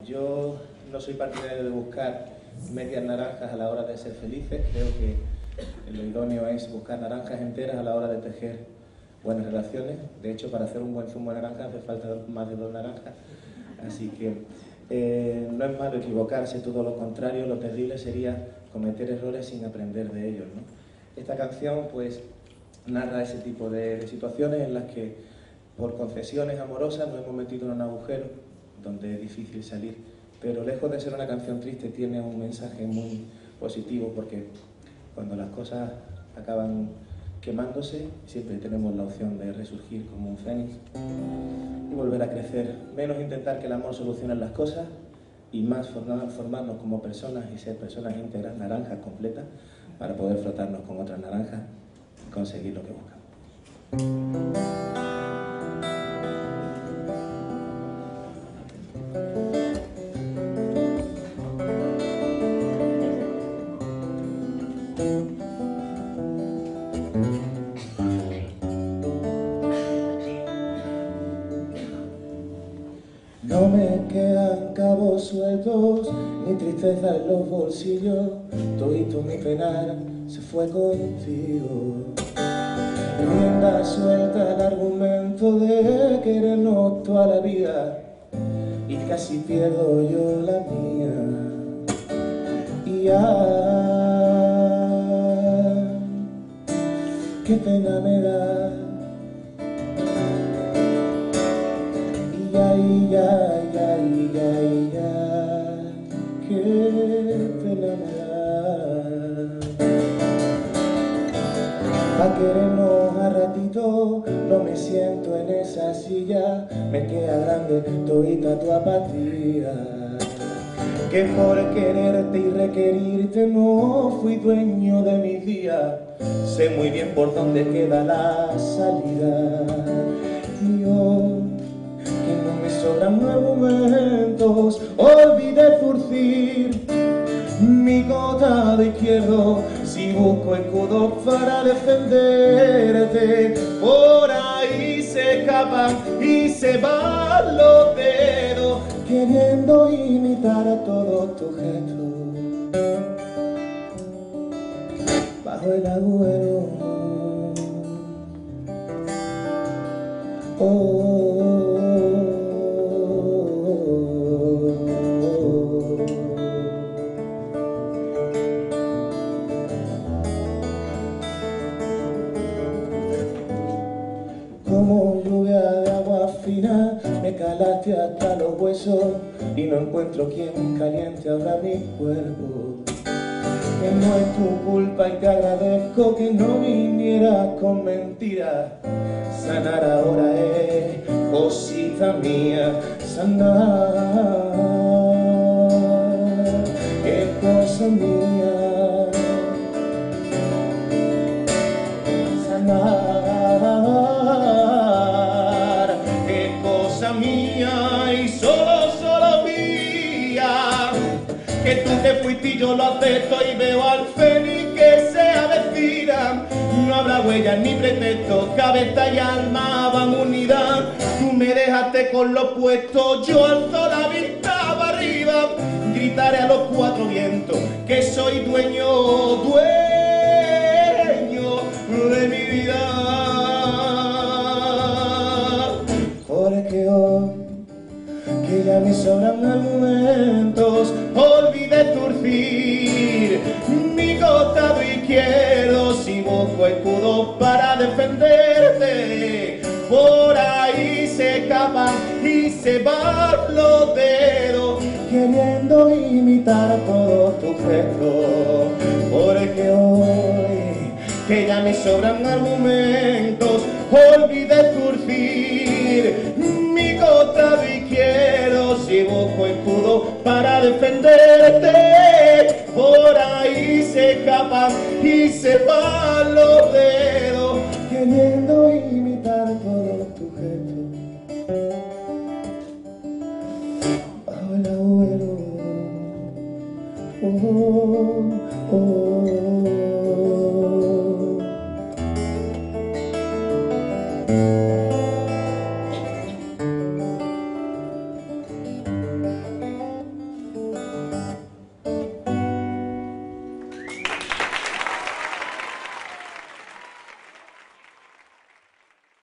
Yo no soy partidario de buscar medias naranjas a la hora de ser felices. Creo que lo idóneo es buscar naranjas enteras a la hora de tejer buenas relaciones. De hecho, para hacer un buen zumo de naranja hace falta más de 2 naranjas. Así que no es malo equivocarse, todo lo contrario. Lo terrible sería cometer errores sin aprender de ellos, ¿no? Esta canción pues narra ese tipo de situaciones en las que por concesiones amorosas nos hemos metido en un agujero donde es difícil salir, pero lejos de ser una canción triste tiene un mensaje muy positivo, porque cuando las cosas acaban quemándose siempre tenemos la opción de resurgir como un fénix y volver a crecer. Menos intentar que el amor solucione las cosas y más formarnos como personas y ser personas íntegras, naranjas completas, para poder frotarnos con otras naranjas y conseguir lo que buscamos. No me quedan cabos sueltos, ni tristeza en los bolsillos, todito mi penar se fue contigo. Rienda suelta el argumento de querernos toda la vida, y casi pierdo yo la mía. Y qué pena me da. Qué pena me da. Pa' querernos a ratito, no me siento en esa silla, me queda grande todita tu apatía. Que por quererte y requerirte no fui dueño de mis días, sé muy bien por dónde queda la salida. Y yo, que no me sobran argumentos, olvidé zurcir mi costado izquierdo. Si busco escudos para defenderte, por ahí se escapan y se van los dedos, queriendo imitar a todos tus gestos bajo el agüero. Como lluvia de agua fina me calaste hasta los huesos, y no encuentro quien caliente ahora mi cuerpo. Que no es tu culpa y te agradezco que no vinieras con mentiras. Sanar ahora es cosita mía, sanar es cosa mía, sanar es cosa mía y solo mía. Que tú te fuiste y yo lo acepto y veo al fénix que se avecina. No habrá huellas ni pretextos, cabeza y alma van unidas. Tú me dejaste con lo puesto, yo alzo la vista para arriba. Gritaré a los 4 vientos que soy dueño de mi vida. Porque hoy, que ya me sobran argumentos, olvidé zurcir mi costado izquierdo. Si busco escudos para defenderte, por ahí se escapan y se van los dedos, queriendo imitar todos tus gestos. Porque hoy, que ya me sobran argumentos, olvidé zurcir mi costado izquierdo. Si busco escudo para defenderte, por ahí se escapan y se van los dedos, queriendo imitar todos tus gestos bajo el agüero.